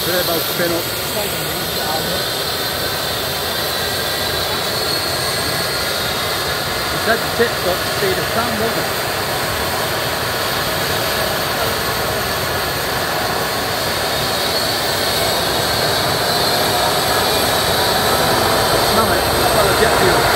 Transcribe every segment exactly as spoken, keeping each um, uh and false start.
Turbo spin up. You said the tip's got the speed of sound, wasn't it? Smell it. Smell the jet fuel.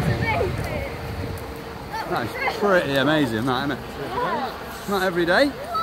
That's pretty amazing, that, isn't it? Not every day.